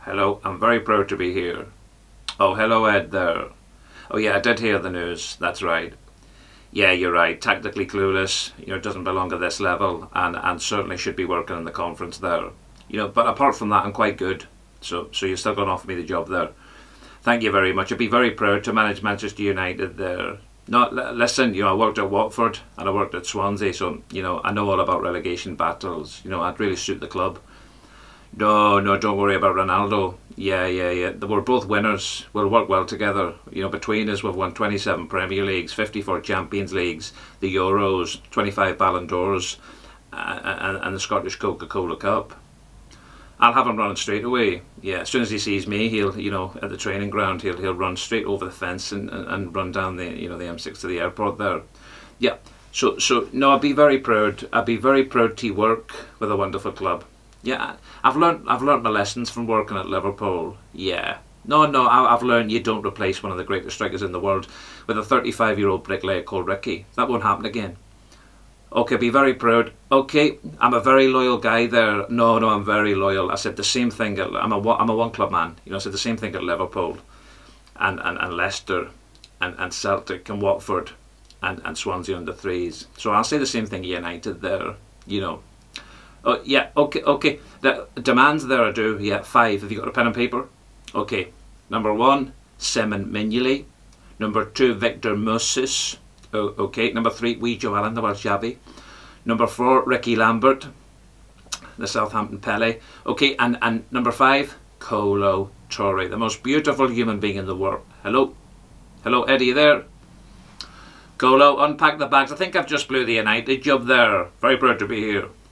Hello, I'm very proud to be here. Oh, hello Ed there. Oh yeah, I did hear the news, that's right. Yeah, you're right, tactically clueless, doesn't belong at this level and certainly should be working in the conference there. But apart from that, I'm quite good. So you're still going to offer me the job there. Thank you very much. I'd be very proud to manage Manchester United there. No, listen, I worked at Watford and I worked at Swansea, so, I know all about relegation battles. I'd really suit the club. No, don't worry about Ronaldo. Yeah. We're both winners. We'll work well together. Between us, we've won 27 Premier Leagues, 54 Champions Leagues, the Euros, 25 Ballon d'Ors, and the Scottish Coca-Cola Cup. I'll have him running straight away. Yeah, as soon as he sees me, he'll, at the training ground, he'll run straight over the fence and run down the, the M6 to the airport there. Yeah. So no, I'd be very proud. I'd be very proud to work with a wonderful club. Yeah, I've learnt my lessons from working at Liverpool. Yeah. No, I've learned you don't replace one of the greatest strikers in the world with a 35-year-old bricklayer called Ricky. That won't happen again. Okay, be very proud. Okay, I'm a very loyal guy there. No, I'm very loyal. I said the same thing. I'm a one club man. I said the same thing at Liverpool, and Leicester, and Celtic and Watford, and Swansea under threes. So I'll say the same thing. United there. Oh yeah. Okay. The demands there I do. Yeah, 5. Have you got a pen and paper? Okay. Number 1, Simon Mignolet. Number 2, Victor Moses. Oh, okay. Number 3, Wee Joe Allen, the Welsh Shabby. Number 4, Ricky Lambert, the Southampton Pele. Okay, and number 5, Kolo Toure, the most beautiful human being in the world. Hello, Eddie, you there? Kolo, unpack the bags. I think I've just blew the United job there. Very proud to be here.